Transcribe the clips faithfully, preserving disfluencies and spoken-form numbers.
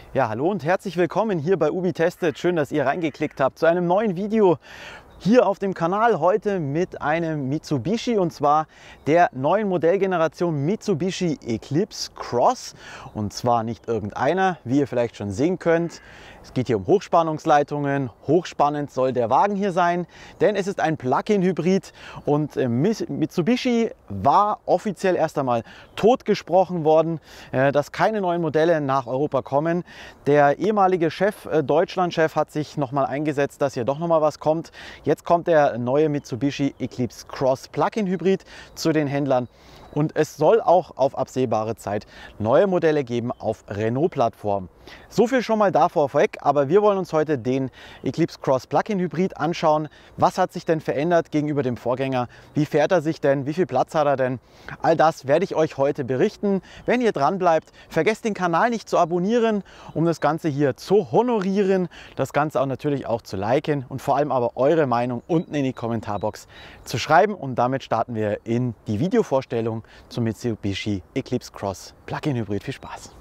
Ja, hallo und herzlich willkommen hier bei Ubi Testet. Schön, dass ihr reingeklickt habt zu einem neuen Video hier auf dem Kanal. Heute mit einem Mitsubishi und zwar der neuen Modellgeneration Mitsubishi Eclipse Cross. Und zwar nicht irgendeiner, wie ihr vielleicht schon sehen könnt. Es geht hier um Hochspannungsleitungen. Hochspannend soll der Wagen hier sein, denn es ist ein Plug-in-Hybrid und Mitsubishi war offiziell erst einmal totgesprochen worden, dass keine neuen Modelle nach Europa kommen. Der ehemalige Chef, Deutschland-Chef, hat sich nochmal eingesetzt, dass hier doch nochmal was kommt. Jetzt kommt der neue Mitsubishi Eclipse Cross Plug-in-Hybrid zu den Händlern. Und es soll auch auf absehbare Zeit neue Modelle geben auf Renault-Plattform. So viel schon mal davor vorweg, aber wir wollen uns heute den Eclipse Cross Plug-in Hybrid anschauen. Was hat sich denn verändert gegenüber dem Vorgänger? Wie fährt er sich denn? Wie viel Platz hat er denn? All das werde ich euch heute berichten. Wenn ihr dran bleibt, vergesst den Kanal nicht zu abonnieren, um das Ganze hier zu honorieren. Das Ganze auch natürlich auch zu liken und vor allem aber eure Meinung unten in die Kommentarbox zu schreiben. Und damit starten wir in die Videovorstellung zum Mitsubishi Eclipse Cross Plug-in Hybrid. Viel Spaß!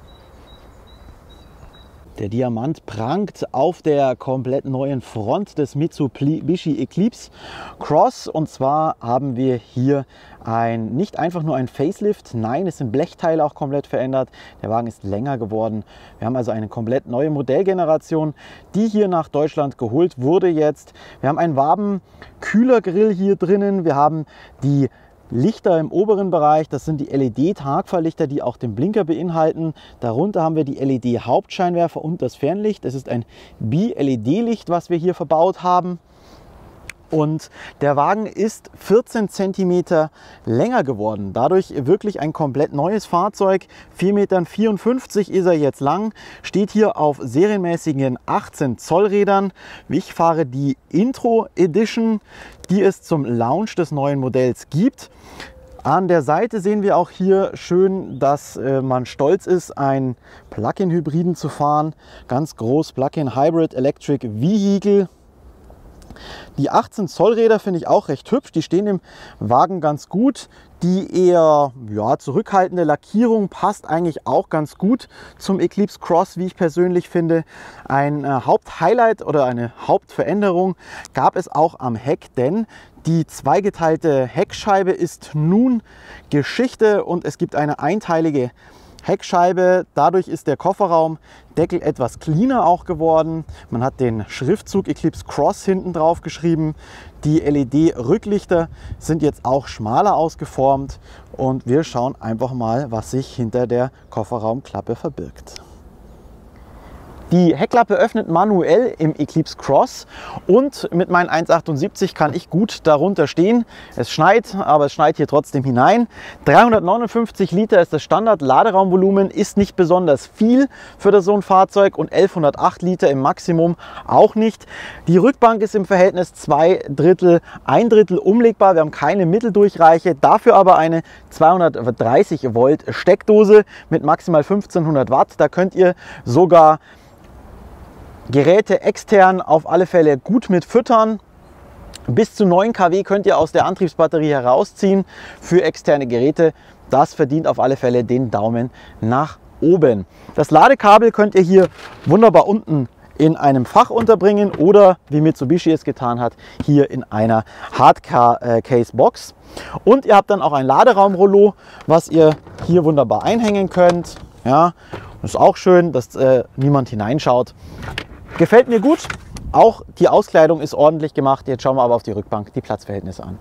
Der Diamant prangt auf der komplett neuen Front des Mitsubishi Eclipse Cross. Und zwar haben wir hier ein, nicht einfach nur ein Facelift, nein, es sind Blechteile auch komplett verändert. Der Wagen ist länger geworden. Wir haben also eine komplett neue Modellgeneration, die hier nach Deutschland geholt wurde jetzt. Wir haben einen Waben-Kühlergrill hier drinnen. Wir haben die Lichter im oberen Bereich, das sind die L E D-Tagfahrlichter, die auch den Blinker beinhalten. Darunter haben wir die L E D-Hauptscheinwerfer und das Fernlicht. Es ist ein B-L E D-Licht, was wir hier verbaut haben. Und der Wagen ist vierzehn Zentimeter länger geworden. Dadurch wirklich ein komplett neues Fahrzeug. vier Komma vierundfünfzig Meter ist er jetzt lang. Steht hier auf serienmäßigen achtzehn Zoll Rädern. Ich fahre die Intro Edition, die es zum Launch des neuen Modells gibt. An der Seite sehen wir auch hier schön, dass äh, man stolz ist, einen Plug-in-Hybriden zu fahren. Ganz groß, Plug-in Hybrid Electric Vehicle. Die achtzehn Zoll Räder finde ich auch recht hübsch, die stehen im Wagen ganz gut. Die eher ja, zurückhaltende Lackierung passt eigentlich auch ganz gut zum Eclipse Cross, wie ich persönlich finde. Ein äh, Haupthighlight oder eine Hauptveränderung gab es auch am Heck, denn die zweigeteilte Heckscheibe ist nun Geschichte und es gibt eine einteilige Heckscheibe. Dadurch ist der Kofferraumdeckel etwas cleaner auch geworden. Man hat den Schriftzug Eclipse Cross hinten drauf geschrieben. Die L E D-Rücklichter sind jetzt auch schmaler ausgeformt und wir schauen einfach mal, was sich hinter der Kofferraumklappe verbirgt. Die Heckklappe öffnet manuell im Eclipse Cross und mit meinen eins Komma achtundsiebzig kann ich gut darunter stehen. Es schneit, aber es schneit hier trotzdem hinein. dreihundertneunundfünfzig Liter ist das Standard-Laderaumvolumen, ist nicht besonders viel für das so ein Fahrzeug und elfhundertacht Liter im Maximum auch nicht. Die Rückbank ist im Verhältnis zwei Drittel, ein Drittel umlegbar. Wir haben keine Mitteldurchreiche, dafür aber eine zweihundertdreißig Volt Steckdose mit maximal fünfzehnhundert Watt. Da könnt ihr sogar Geräte extern auf alle Fälle gut mit füttern. Bis zu neun Kilowatt könnt ihr aus der Antriebsbatterie herausziehen für externe Geräte. Das verdient auf alle Fälle den Daumen nach oben. Das Ladekabel könnt ihr hier wunderbar unten in einem Fach unterbringen oder, wie Mitsubishi es getan hat, hier in einer Hardcase-Box. Und ihr habt dann auch ein Laderaumrollo, was ihr hier wunderbar einhängen könnt. Ja, das ist auch schön, dass äh, niemand hineinschaut. Gefällt mir gut. Auch die Auskleidung ist ordentlich gemacht. Jetzt schauen wir aber auf die Rückbank, die Platzverhältnisse an.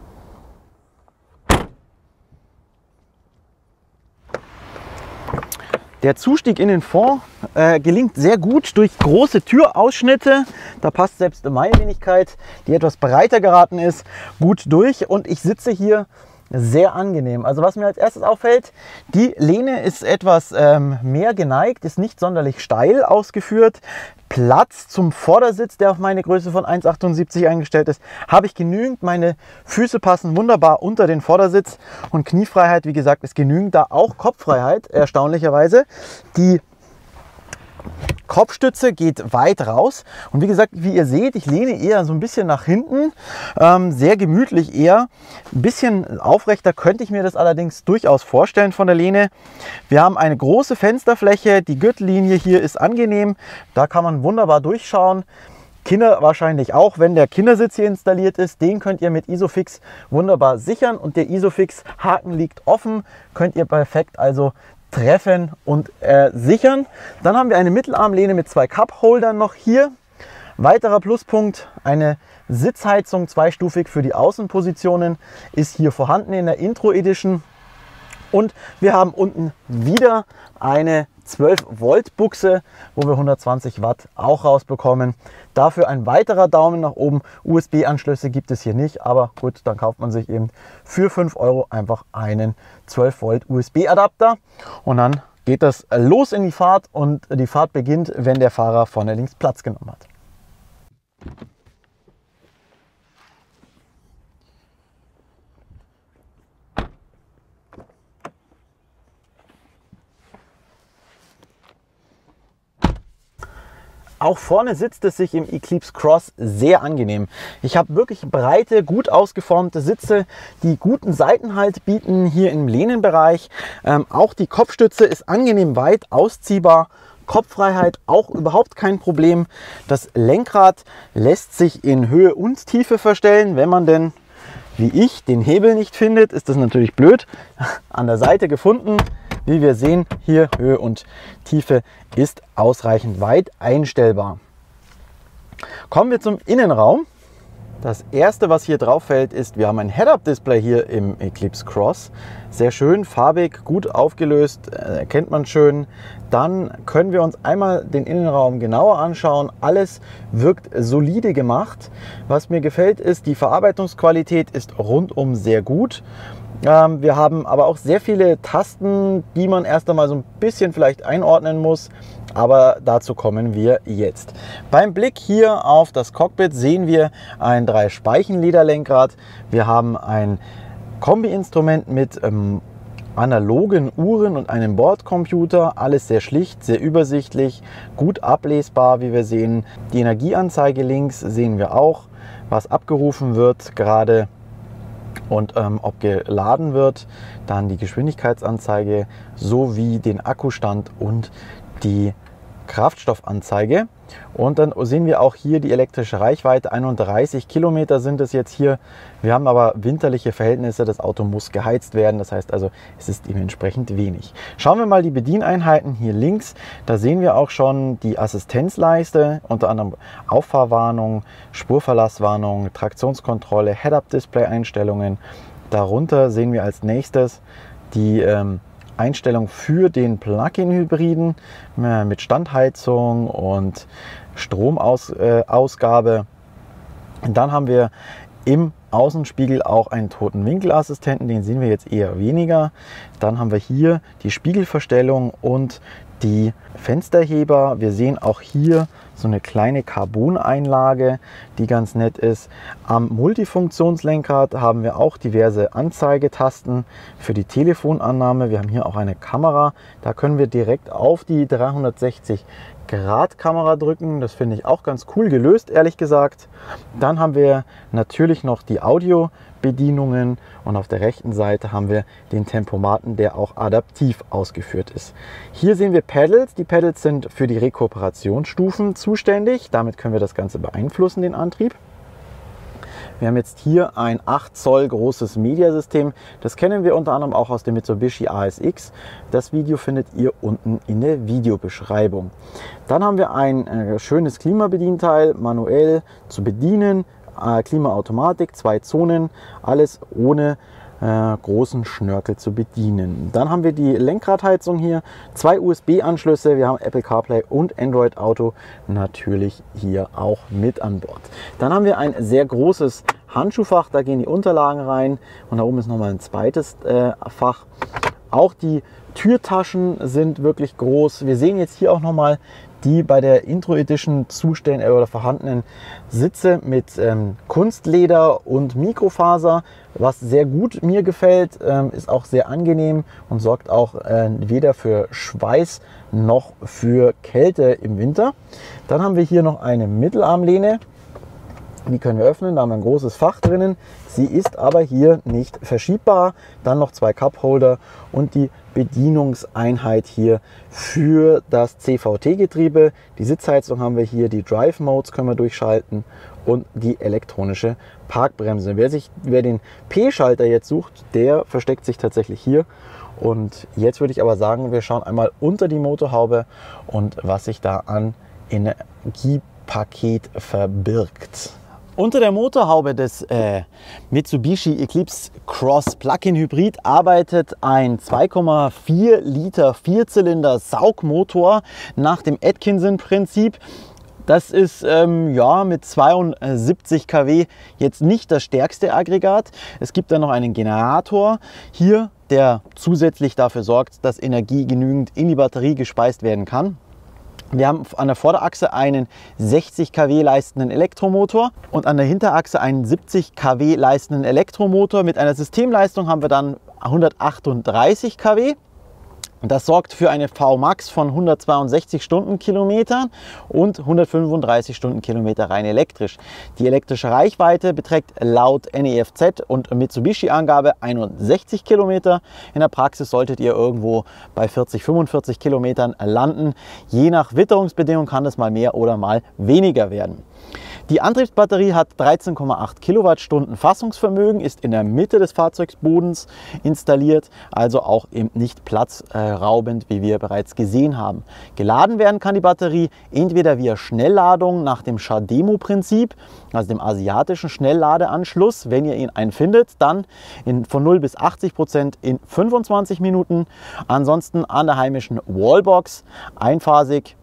Der Zustieg in den Fond äh, gelingt sehr gut durch große Türausschnitte. Da passt selbst meine Wenigkeit, die etwas breiter geraten ist, gut durch. Und ich sitze hier sehr angenehm. Also was mir als erstes auffällt, die Lehne ist etwas ähm, mehr geneigt, ist nicht sonderlich steil ausgeführt. Platz zum Vordersitz, der auf meine Größe von eins Komma achtundsiebzig eingestellt ist, habe ich genügend. Meine Füße passen wunderbar unter den Vordersitz und Kniefreiheit, wie gesagt, ist genügend. Da auch Kopffreiheit, erstaunlicherweise. Die Kopfstütze geht weit raus und wie gesagt, wie ihr seht, ich lehne eher so ein bisschen nach hinten, ähm, sehr gemütlich eher. Ein bisschen aufrechter könnte ich mir das allerdings durchaus vorstellen von der Lehne. Wir haben eine große Fensterfläche, die Gürtellinie hier ist angenehm, da kann man wunderbar durchschauen. Kinder wahrscheinlich auch, wenn der Kindersitz hier installiert ist, den könnt ihr mit Isofix wunderbar sichern und der Isofix-Haken liegt offen, könnt ihr perfekt also treffen und äh, sichern. Dann haben wir eine Mittelarmlehne mit zwei Cup-Holdern noch hier. Weiterer Pluspunkt, eine Sitzheizung zweistufig für die Außenpositionen ist hier vorhanden in der Intro Edition. Und wir haben unten wieder eine zwölf Volt Buchse, wo wir hundertzwanzig Watt auch rausbekommen. Dafür ein weiterer Daumen nach oben. U S B-Anschlüsse gibt es hier nicht, aber gut, dann kauft man sich eben für fünf Euro einfach einen zwölf Volt U S B-Adapter und dann geht das los in die Fahrt und die Fahrt beginnt, wenn der Fahrer vorne links Platz genommen hat. Auch vorne sitzt es sich im Eclipse Cross sehr angenehm. Ich habe wirklich breite, gut ausgeformte Sitze, die guten Seitenhalt bieten hier im Lehnenbereich. Ähm, auch die Kopfstütze ist angenehm weit ausziehbar. Kopffreiheit auch überhaupt kein Problem. Das Lenkrad lässt sich in Höhe und Tiefe verstellen. Wenn man denn, wie ich, den Hebel nicht findet, ist das natürlich blöd. An der Seite gefunden. Wie wir sehen, hier Höhe und Tiefe ist ausreichend weit einstellbar. Kommen wir zum Innenraum. Das erste, was hier drauf fällt, ist, wir haben ein Head-Up-Display hier im Eclipse Cross. Sehr schön, farbig, gut aufgelöst, erkennt man schön. Dann können wir uns einmal den Innenraum genauer anschauen. Alles wirkt solide gemacht. Was mir gefällt, ist, die Verarbeitungsqualität ist rundum sehr gut. Ähm, wir haben aber auch sehr viele Tasten, die man erst einmal so ein bisschen vielleicht einordnen muss, aber dazu kommen wir jetzt. Beim Blick hier auf das Cockpit sehen wir ein drei Speichen-Lederlenkrad. Wir haben ein Kombi-Instrument mit ähm, analogen Uhren und einem Bordcomputer. Alles sehr schlicht, sehr übersichtlich, gut ablesbar, wie wir sehen. Die Energieanzeige links sehen wir auch, was abgerufen wird gerade. Und ähm, ob geladen wird, dann die Geschwindigkeitsanzeige sowie den Akkustand und die Kraftstoffanzeige. Und dann sehen wir auch hier die elektrische Reichweite, einunddreißig Kilometer sind es jetzt hier. Wir haben aber winterliche Verhältnisse, das Auto muss geheizt werden, das heißt also, es ist dementsprechend wenig. Schauen wir mal die Bedieneinheiten hier links, da sehen wir auch schon die Assistenzleiste, unter anderem Auffahrwarnung, Spurverlasswarnung, Traktionskontrolle, Head-Up-Display-Einstellungen. Darunter sehen wir als nächstes die ähm, Einstellung für den Plug-in-Hybriden äh, mit Standheizung und Stromausgabe. Äh, Dann haben wir im Außenspiegel auch einen Totenwinkelassistenten, den sehen wir jetzt eher weniger. Dann haben wir hier die Spiegelverstellung und die Fensterheber. Wir sehen auch hier so eine kleine Carbon-Einlage, die ganz nett ist. Am Multifunktionslenkrad haben wir auch diverse Anzeigetasten für die Telefonannahme. Wir haben hier auch eine Kamera. Da können wir direkt auf die dreihundertsechzig Grad Kamera drücken. Das finde ich auch ganz cool gelöst, ehrlich gesagt. Dann haben wir natürlich noch die Audio-Bedienungen und auf der rechten Seite haben wir den Tempomaten, der auch adaptiv ausgeführt ist. Hier sehen wir Pedals. Die Pedals sind für die Rekuperationsstufen zuständig. Damit können wir das Ganze beeinflussen, den Antrieb. Wir haben jetzt hier ein acht Zoll großes Mediasystem. Das kennen wir unter anderem auch aus dem Mitsubishi A S X. Das Video findet ihr unten in der Videobeschreibung. Dann haben wir ein äh, schönes Klimabedienteil, manuell zu bedienen. Äh, Klimaautomatik, zwei Zonen, alles ohne äh, großen Schnörkel zu bedienen. Dann haben wir die Lenkradheizung hier, zwei U S B-Anschlüsse, wir haben Apple CarPlay und Android Auto natürlich hier auch mit an Bord. Dann haben wir ein sehr großes Handschuhfach, da gehen die Unterlagen rein und da oben ist nochmal ein zweites äh, Fach. Auch die Türtaschen sind wirklich groß. Wir sehen jetzt hier auch nochmal die bei der Intro Edition zuständigen oder vorhandenen Sitze mit ähm, Kunstleder und Mikrofaser, was sehr gut mir gefällt, ähm, ist auch sehr angenehm und sorgt auch äh, weder für Schweiß noch für Kälte im Winter. Dann haben wir hier noch eine Mittelarmlehne. Die können wir öffnen, da haben wir ein großes Fach drinnen. Sie ist aber hier nicht verschiebbar. Dann noch zwei Cupholder und die Bedienungseinheit hier für das C V T-Getriebe. Die Sitzheizung haben wir hier, die Drive Modes können wir durchschalten und die elektronische Parkbremse. Wer, sich, wer den P-Schalter jetzt sucht, der versteckt sich tatsächlich hier. Und jetzt würde ich aber sagen, wir schauen einmal unter die Motorhaube und was sich da an Energiepaket verbirgt. Unter der Motorhaube des äh, Mitsubishi Eclipse Cross Plug-in Hybrid arbeitet ein zwei Komma vier Liter Vierzylinder Saugmotor nach dem Atkinson-Prinzip. Das ist ähm, ja, mit zweiundsiebzig Kilowatt jetzt nicht das stärkste Aggregat. Es gibt dann noch einen Generator hier, der zusätzlich dafür sorgt, dass Energie genügend in die Batterie gespeist werden kann. Wir haben an der Vorderachse einen sechzig Kilowatt leistenden Elektromotor und an der Hinterachse einen siebzig Kilowatt leistenden Elektromotor. Mit einer Systemleistung haben wir dann hundertachtunddreißig Kilowatt. Das sorgt für eine V Max von hundertzweiundsechzig Stundenkilometern und hundertfünfunddreißig Stundenkilometer rein elektrisch. Die elektrische Reichweite beträgt laut N E F Z und Mitsubishi-Angabe einundsechzig Kilometer. In der Praxis solltet ihr irgendwo bei vierzig, fünfundvierzig Kilometern landen. Je nach Witterungsbedingungen kann das mal mehr oder mal weniger werden. Die Antriebsbatterie hat dreizehn Komma acht Kilowattstunden Fassungsvermögen, ist in der Mitte des Fahrzeugsbodens installiert, also auch eben nicht platzraubend, wie wir bereits gesehen haben. Geladen werden kann die Batterie entweder via Schnellladung nach dem Shademo-Prinzip, also dem asiatischen Schnellladeanschluss. Wenn ihr ihn einen findet, dann in, von null bis achtzig Prozent in fünfundzwanzig Minuten. Ansonsten an der heimischen Wallbox einphasig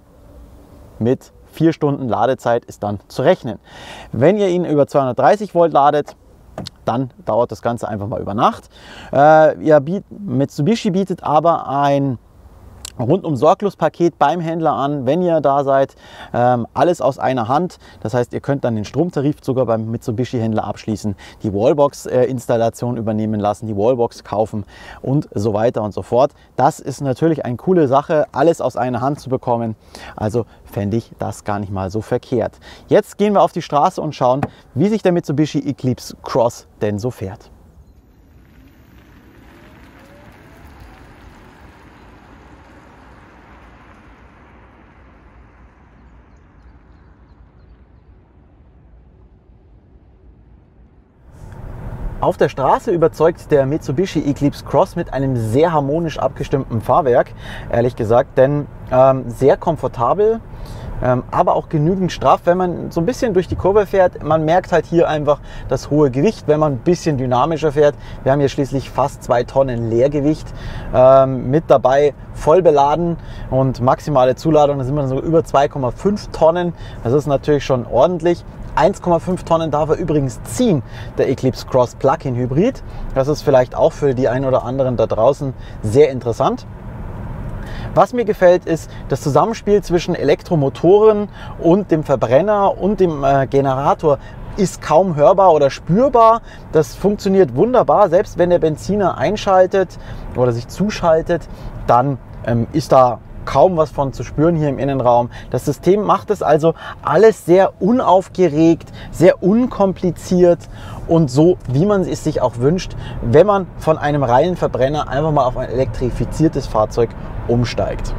mit vier Stunden Ladezeit ist dann zu rechnen. Wenn ihr ihn über zweihundertdreißig Volt ladet, dann dauert das Ganze einfach mal über Nacht. Äh, ja, Mitsubishi bietet aber ein rundum sorglos Paket beim Händler an, wenn ihr da seid. Ähm, alles aus einer Hand. Das heißt, ihr könnt dann den Stromtarif sogar beim Mitsubishi-Händler abschließen, die Wallbox-Installation äh, übernehmen lassen, die Wallbox kaufen und so weiter und so fort. Das ist natürlich eine coole Sache, alles aus einer Hand zu bekommen. Also fände ich das gar nicht mal so verkehrt. Jetzt gehen wir auf die Straße und schauen, wie sich der Mitsubishi Eclipse Cross denn so fährt. Auf der Straße überzeugt der Mitsubishi Eclipse Cross mit einem sehr harmonisch abgestimmten Fahrwerk, ehrlich gesagt, denn ähm, sehr komfortabel, ähm, aber auch genügend straff, wenn man so ein bisschen durch die Kurve fährt. Man merkt halt hier einfach das hohe Gewicht, wenn man ein bisschen dynamischer fährt. Wir haben hier schließlich fast zwei Tonnen Leergewicht ähm, mit dabei, voll beladen und maximale Zuladung, da sind wir so über zwei Komma fünf Tonnen. Das ist natürlich schon ordentlich. eins Komma fünf Tonnen darf er übrigens ziehen, der Eclipse Cross Plug-in Hybrid. Das ist vielleicht auch für die einen oder anderen da draußen sehr interessant. Was mir gefällt, ist das Zusammenspiel zwischen Elektromotoren und dem Verbrenner und dem äh, Generator ist kaum hörbar oder spürbar. Das funktioniert wunderbar. Selbst wenn der Benziner einschaltet oder sich zuschaltet, dann ähm, ist da kaum was von zu spüren hier im Innenraum. Das System macht es also alles sehr unaufgeregt, sehr unkompliziert und so, wie man es sich auch wünscht, wenn man von einem reinen Verbrenner einfach mal auf ein elektrifiziertes Fahrzeug umsteigt.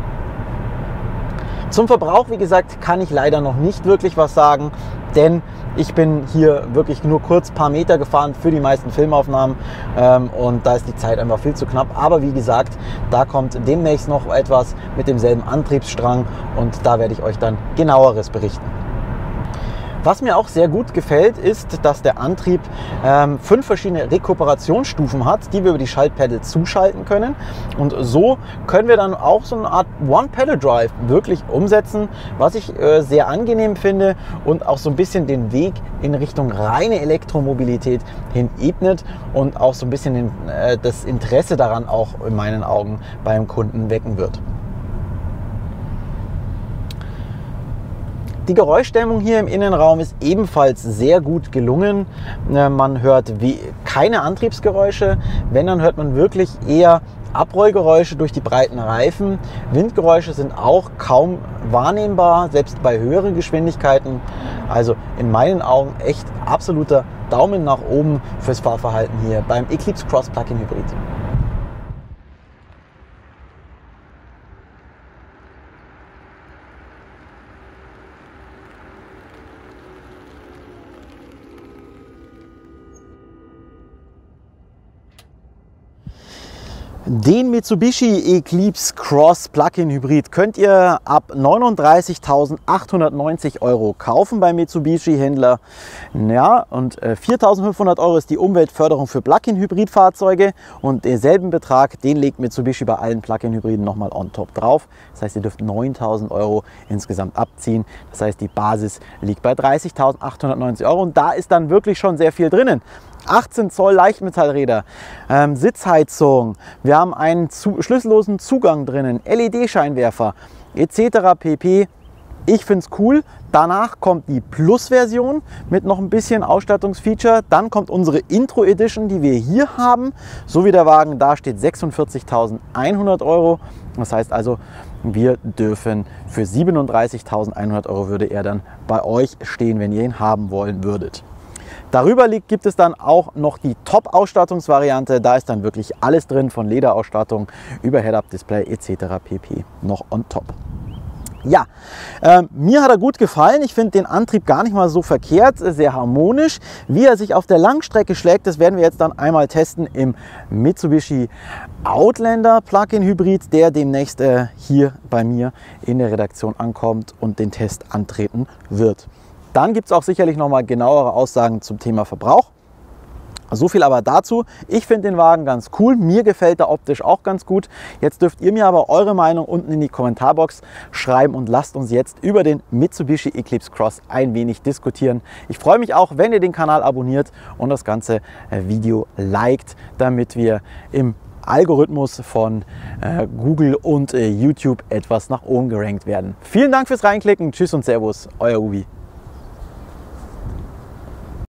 Zum Verbrauch, wie gesagt, kann ich leider noch nicht wirklich was sagen, denn ich bin hier wirklich nur kurz ein paar Meter gefahren für die meisten Filmaufnahmen ähm, und da ist die Zeit einfach viel zu knapp. Aber wie gesagt, da kommt demnächst noch etwas mit demselben Antriebsstrang und da werde ich euch dann genaueres berichten. Was mir auch sehr gut gefällt, ist, dass der Antrieb ähm, fünf verschiedene Rekuperationsstufen hat, die wir über die Schaltpedal zuschalten können. Und so können wir dann auch so eine Art One-Pedal-Drive wirklich umsetzen, was ich äh, sehr angenehm finde und auch so ein bisschen den Weg in Richtung reine Elektromobilität hin ebnet und auch so ein bisschen den, äh, das Interesse daran auch in meinen Augen beim Kunden wecken wird. Die Geräuschdämmung hier im Innenraum ist ebenfalls sehr gut gelungen. Man hört wie keine Antriebsgeräusche, wenn, dann hört man wirklich eher Abrollgeräusche durch die breiten Reifen. Windgeräusche sind auch kaum wahrnehmbar, selbst bei höheren Geschwindigkeiten. Also in meinen Augen echt absoluter Daumen nach oben fürs Fahrverhalten hier beim Eclipse Cross Plug-in Hybrid. Den Mitsubishi Eclipse Cross Plug-in Hybrid könnt ihr ab neununddreißigtausendachthundertneunzig Euro kaufen beim Mitsubishi-Händler. Ja, und viertausendfünfhundert Euro ist die Umweltförderung für Plug-in-Hybrid-Fahrzeuge und denselben Betrag, den legt Mitsubishi bei allen Plug-in-Hybriden nochmal on top drauf. Das heißt, ihr dürft neuntausend Euro insgesamt abziehen. Das heißt, die Basis liegt bei dreißigtausendachthundertneunzig Euro und da ist dann wirklich schon sehr viel drinnen. achtzehn Zoll Leichtmetallräder, ähm, Sitzheizung, wir haben einen zu, schlüssellosen Zugang drinnen, L E D-Scheinwerfer et cetera pp. Ich finde es cool. Danach kommt die Plus-Version mit noch ein bisschen Ausstattungsfeature. Dann kommt unsere Intro Edition, die wir hier haben. So wie der Wagen da steht, sechsundvierzigtausendeinhundert Euro. Das heißt also, wir dürfen für siebenunddreißigtausendeinhundert Euro würde er dann bei euch stehen, wenn ihr ihn haben wollen würdet. Darüber liegt, gibt es dann auch noch die Top-Ausstattungsvariante. Da ist dann wirklich alles drin, von Lederausstattung über Head-Up-Display et cetera pp. noch on top. Ja, äh, mir hat er gut gefallen. Ich finde den Antrieb gar nicht mal so verkehrt, sehr harmonisch. Wie er sich auf der Langstrecke schlägt, das werden wir jetzt dann einmal testen im Mitsubishi Outlander Plug-in Hybrid, der demnächst äh, hier bei mir in der Redaktion ankommt und den Test antreten wird. Dann gibt es auch sicherlich noch mal genauere Aussagen zum Thema Verbrauch. So viel aber dazu. Ich finde den Wagen ganz cool. Mir gefällt er optisch auch ganz gut. Jetzt dürft ihr mir aber eure Meinung unten in die Kommentarbox schreiben und lasst uns jetzt über den Mitsubishi Eclipse Cross ein wenig diskutieren. Ich freue mich auch, wenn ihr den Kanal abonniert und das ganze Video liked, damit wir im Algorithmus von äh, Google und äh, YouTube etwas nach oben gerankt werden. Vielen Dank fürs Reinklicken. Tschüss und Servus, euer Ubi.